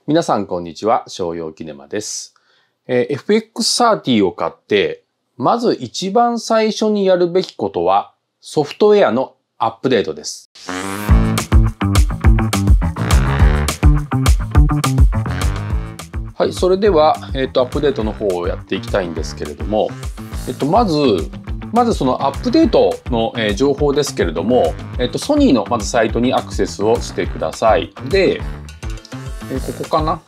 皆さんこんにちは、商用キネマです。FX30 を買って、まず一番最初にやるべきことはソフトウェアのアップデートです。はい、それでは、アップデートの方をやっていきたいんですけれども、まずそのアップデートの、情報ですけれども、ソニーのまずサイトにアクセスをしてください。で、ここかな。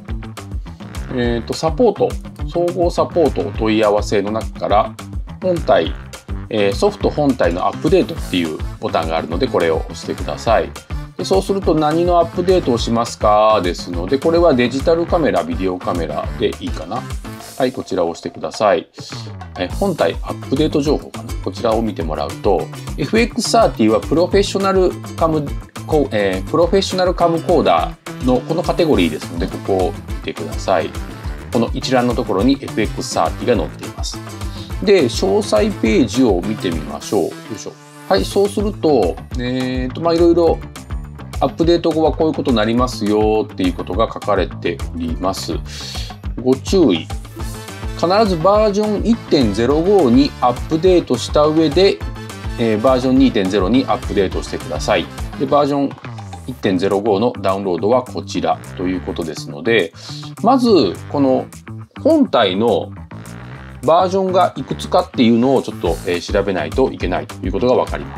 サポート、総合サポートお問い合わせの中から本体、ソフト本体のアップデートっていうボタンがあるので、これを押してください。でそうすると何のアップデートをしますかですので、これはデジタルカメラ、ビデオカメラでいいかな。はい、こちらを押してください。本体アップデート情報かな。こちらを見てもらうと、FX30 はプロフェッショナルカムコーダーのこのカテゴリーですので、ここを見てください。この一覧のところに FX30 が載っています。で、詳細ページを見てみましょう。よいしょ。はい、そうすると、いろいろアップデート後はこういうことになりますよっていうことが書かれております。ご注意。必ずバージョン 1.05 にアップデートした上で、バージョン 2.0 にアップデートしてください。で、バージョン 1.05 のダウンロードはこちらということですので、まずこの本体のバージョンがいくつかっていうのをちょっと調べないといけないということがわかります。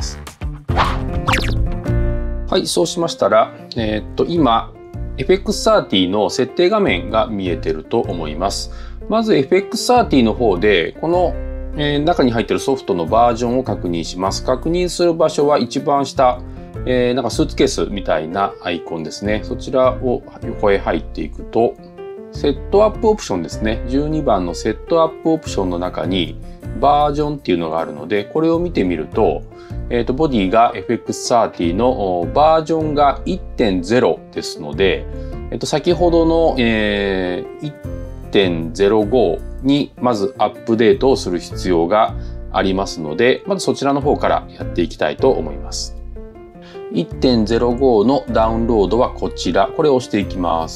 はい、そうしましたら、今 FX30 の設定画面が見えてると思います。まず FX30 の方でこの中に入っているソフトのバージョンを確認します。確認する場所は一番下、なんかスーツケースみたいなアイコンですね。そちらを横へ入っていくと、セットアップオプションですね。12番のセットアップオプションの中にバージョンっていうのがあるので、これを見てみると、ボディが FX30 のバージョンが 1.0 ですので、先ほどの、1.05 にまずアップデートをする必要がありますので、まずそちらの方からやっていきたいと思います。1.05 のダウンロードはこちら。これを押していきます。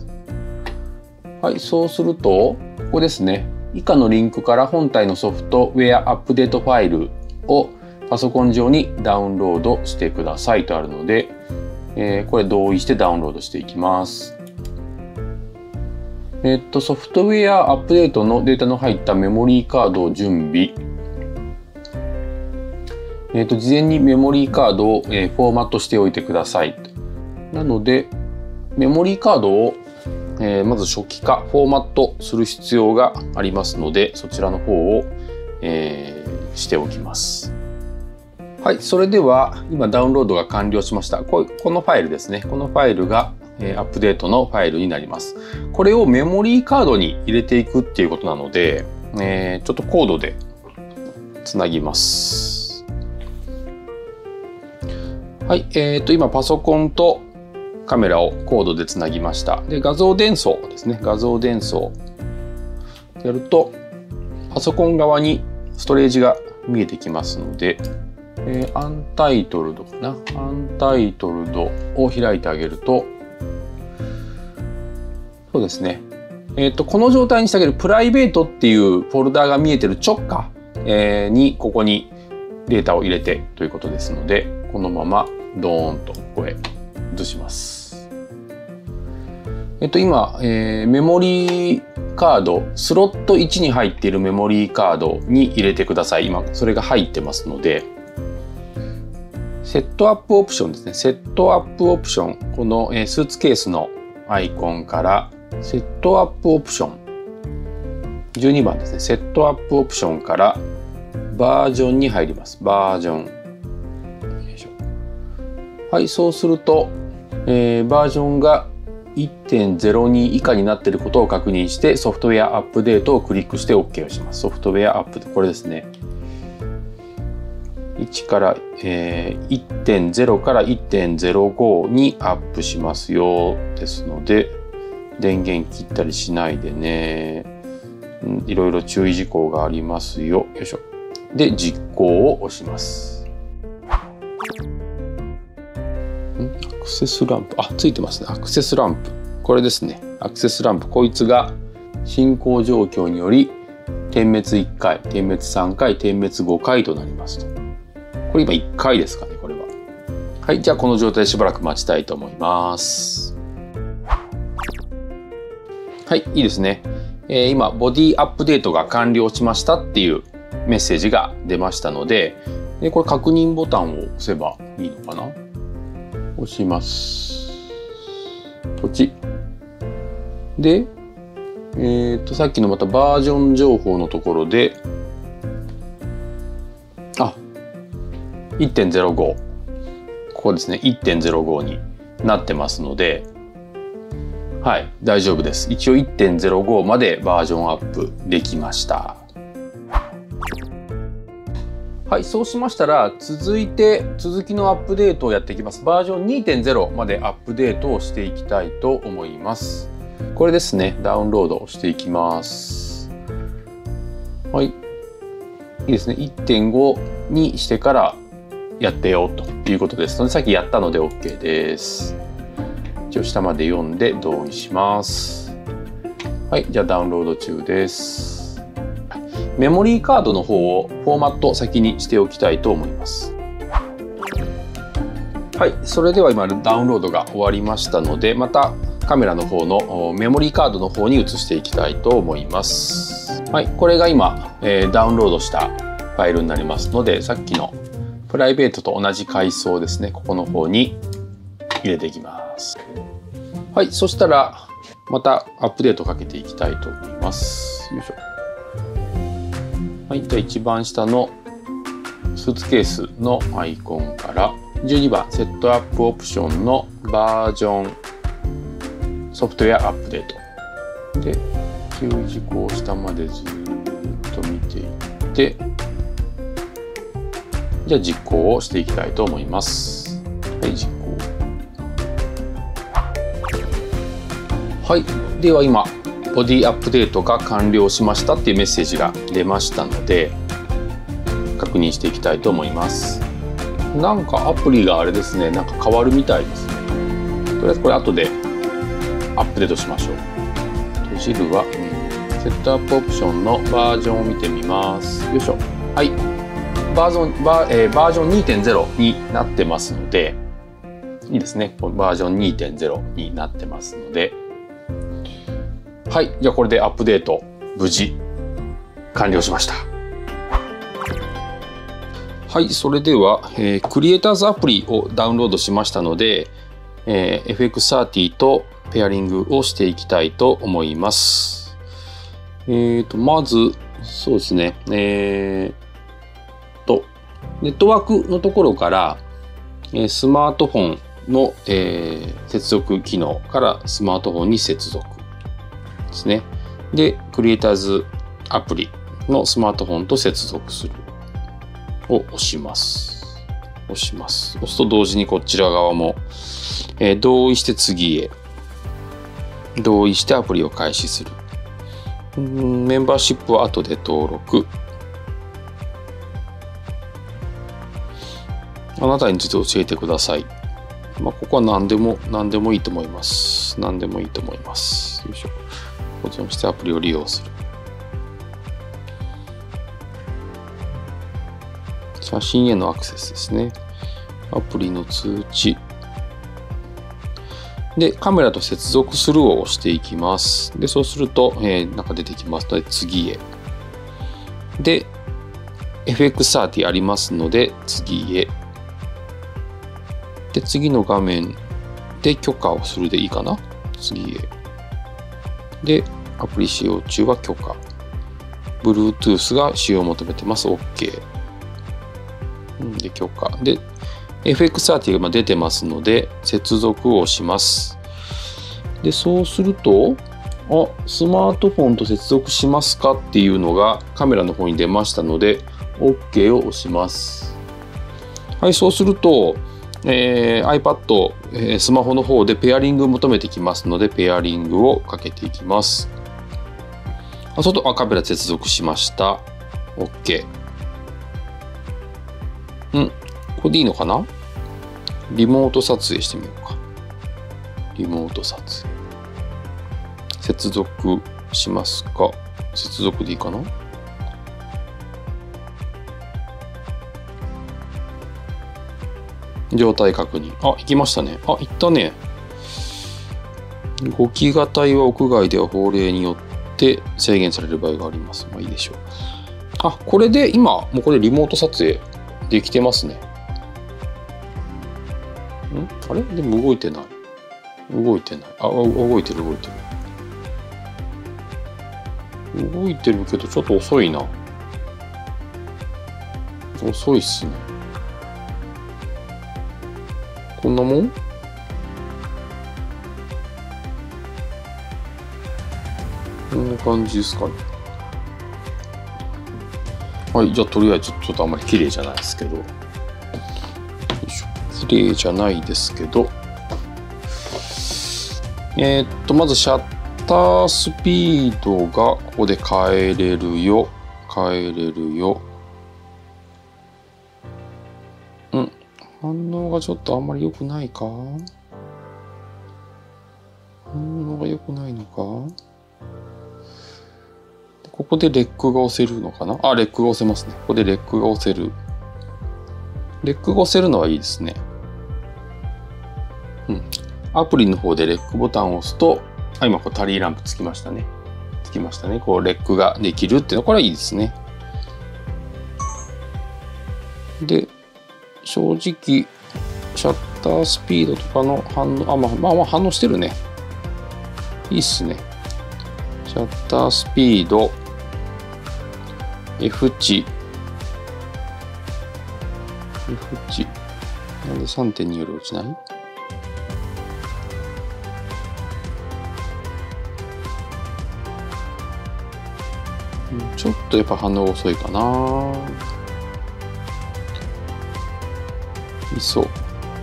はい、そうすると、ここですね。以下のリンクから本体のソフトウェアアップデートファイルをパソコン上にダウンロードしてくださいとあるので、これ同意してダウンロードしていきます。ソフトウェアアップデートのデータの入ったメモリーカードを準備。事前にメモリーカードを、フォーマットしておいてください。なので、メモリーカードを、まず初期化、フォーマットする必要がありますので、そちらの方を、しておきます。はい、それでは今ダウンロードが完了しました。このファイルですね。このファイルがアップデートのファイルになります。これをメモリーカードに入れていくっていうことなので、ちょっとコードでつなぎます。はい、今パソコンとカメラをコードでつなぎました。で、画像伝送ですね。画像伝送やるとパソコン側にストレージが見えてきますので、アンタイトルドかな。アンタイトルドを開いてあげると、そうですね。この状態にしてあげるプライベートっていうフォルダが見えてる直下、にここにデータを入れてということですので、このままドーンとここへ移します。今、メモリーカード、スロット1に入っているメモリーカードに入れてください。今、それが入ってますので、セットアップオプションですね。セットアップオプション。この、スーツケースのアイコンから、セットアップオプション。12番ですね。セットアップオプションから、バージョンに入ります。バージョン。はい、そうすると、バージョンが 1.02 以下になっていることを確認して、ソフトウェアアップデートをクリックして OK をします。ソフトウェアアップ、これですね。1から、1.0 から 1.05 にアップしますよ。ですので、電源切ったりしないでね。いろいろ注意事項がありますよ。よいしょ。で、実行を押します。アクセスランプ。あ、ついてますね。アクセスランプ。これですね。 アクセスランプ、こいつが進行状況により点滅1回、点滅3回、点滅5回となりますと。これ今1回ですかね、これは。はい、じゃあこの状態でしばらく待ちたいと思います。はい、いいですね。今、ボディアップデートが完了しましたっていうメッセージが出ましたので、これ確認ボタンを押せばいいのかな？押します。ポチ。で、さっきのまたバージョン情報のところで、1.05。ここですね、1.05 になってますので、はい、大丈夫です。一応 1.05 までバージョンアップできました。はい、そうしましたら、続いて続きのアップデートをやっていきます。バージョン 2.0 までアップデートをしていきたいと思います。これですね、ダウンロードをしていきます。はい。いいですね。1.5 にしてからやってよということですので、さっきやったので OK です。一応下まで読んで同意します。はい、じゃあダウンロード中です。メモリーカードの方をフォーマット先にしておきたいと思います。はい、それでは今ダウンロードが終わりましたので、またカメラの方のメモリーカードの方に移していきたいと思います。はい、これが今、ダウンロードしたファイルになりますので、さっきのプライベートと同じ階層ですね、ここの方に入れていきます。はい、そしたらまたアップデートかけていきたいと思います。よいしょ。はい、じゃあ一番下のスーツケースのアイコンから12番セットアップオプションのバージョンソフトウェアアップデートで注意事項を下までずっと見ていってじゃあ実行をしていきたいと思います。はい、実行。はい、では今ボディアップデートが完了しましたっていうメッセージが出ましたので確認していきたいと思います。なんかアプリがあれですね、なんか変わるみたいですね。とりあえずこれ後でアップデートしましょう。閉じるはセットアップオプションのバージョンを見てみます。よいしょ。はい、バージョン 2.0 になってますのでいいですね。バージョン 2.0 になってますので、はい、じゃあこれでアップデート無事完了しました。はい、それでは、クリエイターズアプリをダウンロードしましたので、FX30 とペアリングをしていきたいと思います。まずそうですね、ネットワークのところからスマートフォンの、接続機能からスマートフォンに接続ですね。で、クリエイターズアプリのスマートフォンと接続するを押します。押すと同時にこちら側も、同意して次へ。同意してアプリを開始する。メンバーシップは後で登録。あなたについて教えてください。ここは何でもいいと思います。何でもいいと思います。よいしょ。保存してアプリを利用する。写真へのアクセスですね。アプリの通知。で、カメラと接続するを押していきます。で、そうすると、なんか出てきますので、次へ。で、FX30 ありますので、次へ。で、次の画面で許可をするでいいかな。次へ。で、アプリ使用中は許可。Bluetooth が使用を求めてます。OK。で、許可。で、FX30 が出てますので、接続をします。で、そうすると、スマートフォンと接続しますかっていうのがカメラの方に出ましたので、OK を押します。はい、そうすると、iPad、スマホの方でペアリングを求めてきますので、ペアリングをかけていきます。そうすると、カメラ接続しました。OK。これでいいのかな？リモート撮影してみようか。リモート撮影。 接続しますか。接続でいいかな。状態確認。あ、行きましたね。あ、行ったね。5基型は屋外では法令によって制限される場合があります。まあいいでしょう。あ、これで今、もうこれリモート撮影できてますね。あれでも動いてない。動いてない。あ、動いてる動いてる。動いてるけどちょっと遅いな。遅いっすね。こんなもん？こんな感じですかね。はい、じゃあとりあえずちょっとあんまり綺麗じゃないですけど。綺麗じゃないですけど。まずシャッタースピードがここで変えれるよ。変えれるよ。反応がちょっとあんまり良くないか？反応が良くないのか？ここでレックが押せるのかな？あ、レックが押せますね。ここでレックが押せる。レックが押せるのはいいですね。アプリの方でレックボタンを押すと、今こうタリーランプつきましたね。つきましたね。こうレックができるっていうのはこれはいいですね。で、正直シャッタースピードとかの反応、まあ反応してるね。いいっすね。シャッタースピード F 値なんで 3.2 より落ちない？ちょっとやっぱ反応遅いかな。いそう。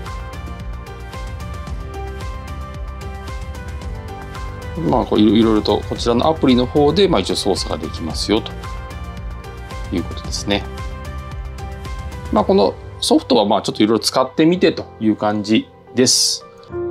まあこういろいろとこちらのアプリの方で一応操作ができますよということですね。このソフトはちょっといろいろ使ってみてという感じです。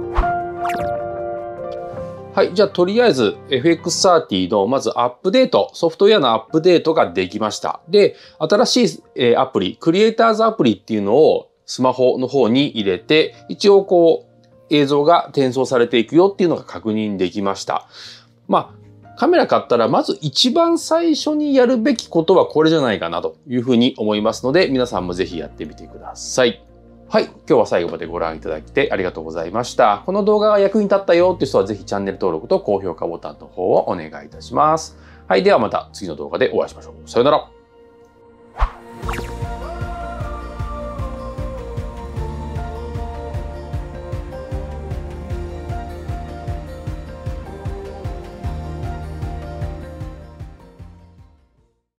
はい。じゃあ、とりあえず FX30 のまずアップデート、ソフトウェアのアップデートができました。で、新しいアプリ、クリエイターズアプリっていうのをスマホの方に入れて、一応こう映像が転送されていくよっていうのが確認できました。カメラ買ったらまず一番最初にやるべきことはこれじゃないかなというふうに思いますので、皆さんもぜひやってみてください。はい。今日は最後までご覧いただいてありがとうございました。この動画が役に立ったよっていう人はぜひチャンネル登録と高評価ボタンの方をお願いいたします。はい。ではまた次の動画でお会いしましょう。さよなら。